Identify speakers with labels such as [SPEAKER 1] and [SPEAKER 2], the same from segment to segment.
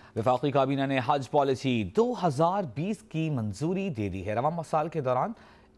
[SPEAKER 1] وفاقی کابینہ نے حج پالیسی 2020 کی منظوری دے دی ہے۔ رواں سال کے دوران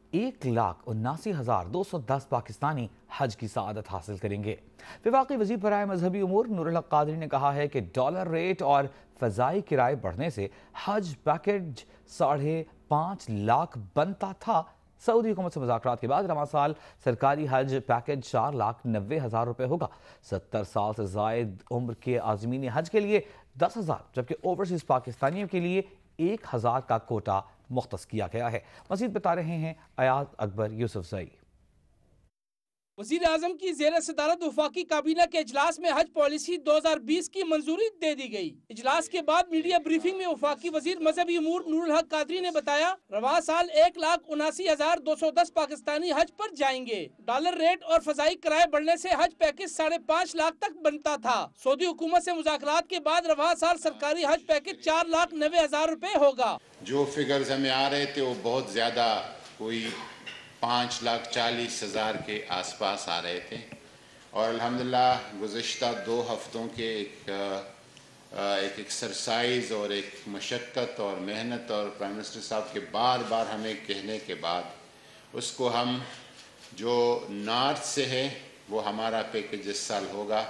[SPEAKER 1] 1,79,210 پاکستانی حج کی سعادت حاصل کریں گے۔ وفاقی وزیر برائے مذہبی امور نور الحق قادری نے کہا ہے کہ ڈالر ریٹ اور فضائی کرائے بڑھنے سے حج پیکج 5.5 لاکھ بنتا تھا۔ سعودی حکومت سے مذاکرات کے بعد رواں سال سرکاری حج پیکج 4,90,000 روپے ہوگا۔ 70 سال سے زائد عمر کے عازمین حج کے لیے 10,000 جبکہ اوورسیز پاکستانیوں کے لیے 1,000 کا کوٹا مختص کیا گیا ہے۔ مزید بتا رہے ہیں ایاز اکبر یوسف زئی۔
[SPEAKER 2] وزیر اعظم کی زیر صدارت وفاقی کابینہ کے اجلاس میں حج پالیسی 2020 کی منظوری دے دی گئی۔ اجلاس کے بعد میڈیا بریفنگ میں وفاقی وزیر مذہبی امور نور الحق قادری نے بتایا رواں سال 1,79,210 پاکستانی حج پر جائیں گے۔ ڈالر ریٹ اور فضائی کرائے بڑھنے سے حج پیکج 5.5 لاکھ تک بنتا تھا۔ سعودی حکومت سے مذاکرات کے بعد رواں سال سرکاری حج پیکج 4,90,000 روپے ہوگا۔
[SPEAKER 3] جو فگرز ہمیں آ رہے تھے وہ بہت زیادہ کوئی 5,40,000 کے آس پاس آ رہے تھے، اور الحمدللہ گزشتہ 2 ہفتوں کے ایک ایکسرسائز اور ایک مشقت اور محنت اور پرائم منسٹر صاحب کے بار بار ہمیں کہنے کے بعد اس کو ہم جو نارتھ سے ہے وہ ہمارا پیکج اس سال ہوگا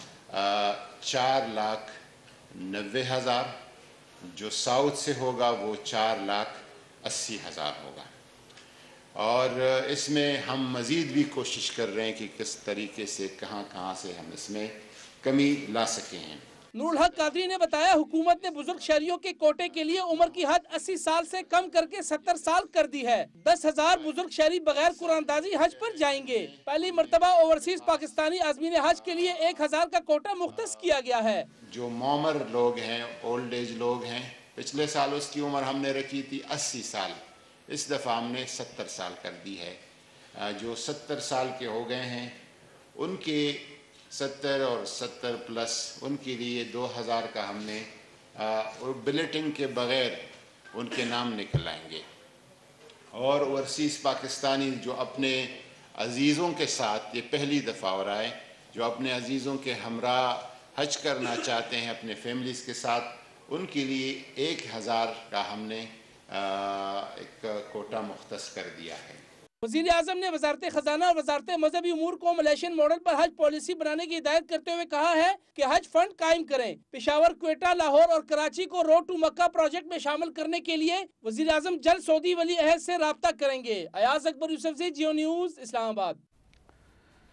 [SPEAKER 3] 4,90,000، جو ساؤتھ سے ہوگا وہ 4,80,000 ہوگا، اور اس میں ہم مزید بھی کوشش کر رہے ہیں کہ کس طریقے سے کہاں سے ہم اس میں کمی لا سکیں ہیں۔
[SPEAKER 2] نور الحق قادری نے بتایا حکومت نے بزرگ شہریوں کے کوٹے کے لیے عمر کی حد 80 سال سے کم کر کے 70 سال کر دی ہے۔ 10,000 بزرگ شہری بغیر قرآن اندازی حج پر جائیں گے۔ پہلی مرتبہ اوورسیز پاکستانی عازمین حج کے لیے 1,000 کا کوٹا مختص کیا گیا ہے۔
[SPEAKER 3] جو معمر لوگ ہیں، اولڈ ایج لوگ ہیں، پچھلے سال اس کی عمر ہم نے رکھی تھی 80 سال، اس دفعہ ہم نے 70 سال کر دی ہے۔ جو 70 سال کے ہو گئے ہیں ان کے 70 اور 70 پلس ان کے لیے 2,000 کا ہم نے بلیٹنگ کے بغیر ان کے نام نکل آئیں گے، اور اوورسیز پاکستانی جو اپنے عزیزوں کے ساتھ، یہ پہلی دفعہ ہو رہا ہے، جو اپنے عزیزوں کے ہمراہ حج کرنا چاہتے ہیں اپنے فیملیز کے ساتھ، ان کے لیے 1,000 کا ہم نے ایک کوٹا مختص کر دیا ہے۔
[SPEAKER 2] وزیر اعظم نے وزارت خزانہ اور وزارت مذہبی امور کو ملیشین ماڈل پر حج پالیسی بنانے کی ہدایت کرتے ہوئے کہا ہے کہ حج فنڈ قائم کریں۔ پشاور، کوئٹہ، لاہور اور کراچی کو روڈ ٹو مکہ پروجیکٹ میں شامل کرنے کے لیے وزیر اعظم جلد سعودی ولی عہد سے رابطہ کریں گے۔ ایاز اکبر یوسف زئی، جیو نیوز، اسلام آباد۔